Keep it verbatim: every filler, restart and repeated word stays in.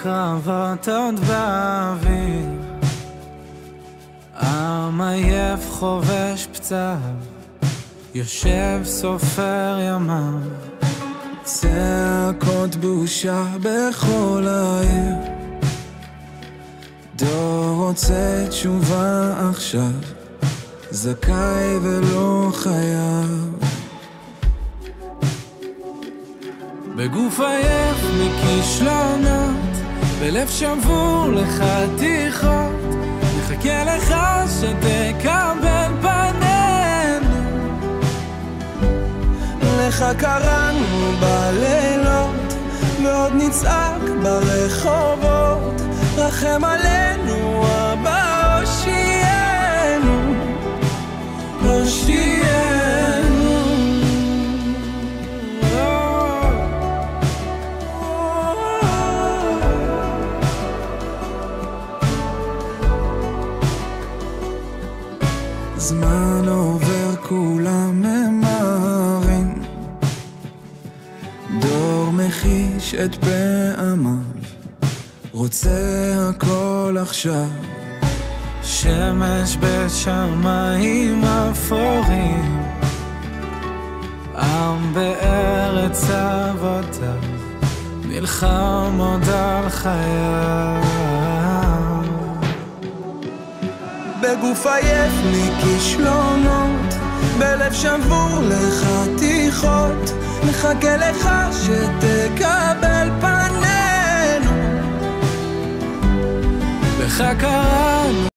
הקרבות עוד באוויר, עם עייף חובש פצעיו, יושב סופר ימיו. צעקות בושה בכל העיר, דור רוצה תשובה עכשיו, זכאי ולא חייב. בגוף עייף מכישלונות, בלב שבור לחתיכות, נחכה לך שתקבל פנינו. לך קראנו בלילות, ועוד נצעק ברחובות, רחם עלינו אבא, הושיענו, הושיענו. זמן עובר כולם ממהרים, דור מחיש את פעמיו, רוצה הכל עכשיו. שמש בשמיים אפורים, עם בארץ אבותיו, נלחם עוד על חייו. בגוף עייף מכישלונות, בלב שבור לחתיכות, מחכה לך שתקבל פנינו. לך קראנו